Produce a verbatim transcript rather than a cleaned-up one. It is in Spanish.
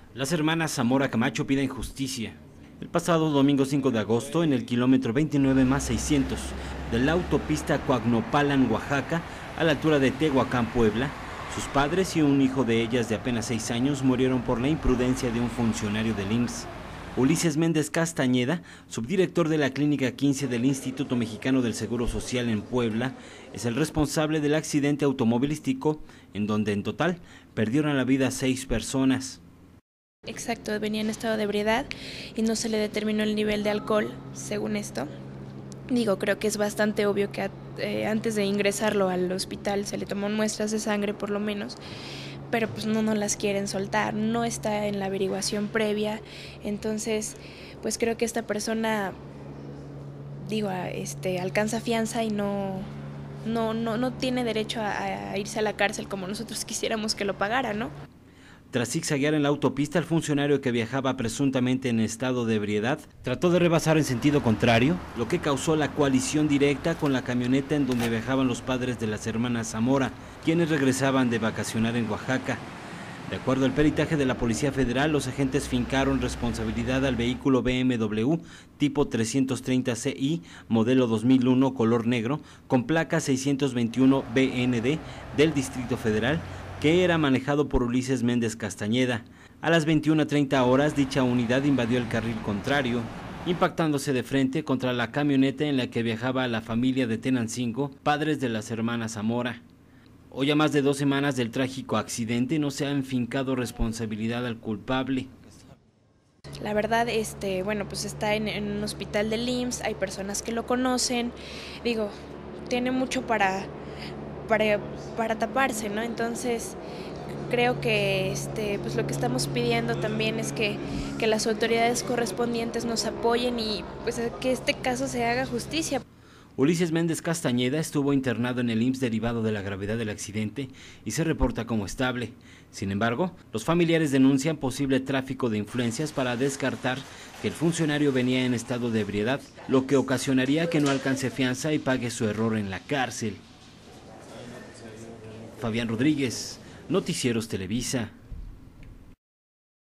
Las hermanas Zamora Camacho piden justicia. El pasado domingo cinco de agosto, en el kilómetro veintinueve más seiscientos de la autopista Coagnopalan, Oaxaca, a la altura de Tehuacán, Puebla, sus padres y un hijo de ellas de apenas seis años murieron por la imprudencia de un funcionario del I M S S. Ulises Méndez Castañeda, subdirector de la Clínica quince del Instituto Mexicano del Seguro Social en Puebla, es el responsable del accidente automovilístico, en donde en total perdieron la vida seis personas. Exacto, venía en estado de ebriedad y no se le determinó el nivel de alcohol, según esto. Digo, creo que es bastante obvio que eh, antes de ingresarlo al hospital se le tomó muestras de sangre por lo menos, pero pues no nos las quieren soltar, no está en la averiguación previa, entonces pues creo que esta persona, digo, este, alcanza fianza y no, no, no, no tiene derecho a, a irse a la cárcel como nosotros quisiéramos que lo pagara, ¿no? Tras zigzaguear en la autopista, el funcionario que viajaba presuntamente en estado de ebriedad trató de rebasar en sentido contrario, lo que causó la coalición directa con la camioneta en donde viajaban los padres de las hermanas Zamora, quienes regresaban de vacacionar en Oaxaca. De acuerdo al peritaje de la Policía Federal, los agentes fincaron responsabilidad al vehículo B M W tipo trescientos treinta C I, modelo dos mil uno, color negro, con placa seiscientos veintiuno B N D del Distrito Federal, que era manejado por Ulises Méndez Castañeda. A las veintiuna treinta horas, dicha unidad invadió el carril contrario, impactándose de frente contra la camioneta en la que viajaba la familia de Tenancingo, padres de las hermanas Zamora. Hoy, a más de dos semanas del trágico accidente, no se ha enfincado responsabilidad al culpable. La verdad, este, bueno, pues está en, en un hospital del I M S S, hay personas que lo conocen, digo, tiene mucho para... Para, para taparse, ¿no? Entonces creo que este, pues lo que estamos pidiendo también es que, que las autoridades correspondientes nos apoyen y pues que este caso se haga justicia. Ulises Méndez Castañeda estuvo internado en el I M S S derivado de la gravedad del accidente y se reporta como estable. Sin embargo, los familiares denuncian posible tráfico de influencias para descartar que el funcionario venía en estado de ebriedad, lo que ocasionaría que no alcance fianza y pague su error en la cárcel. Fabián Rodríguez, Noticieros Televisa.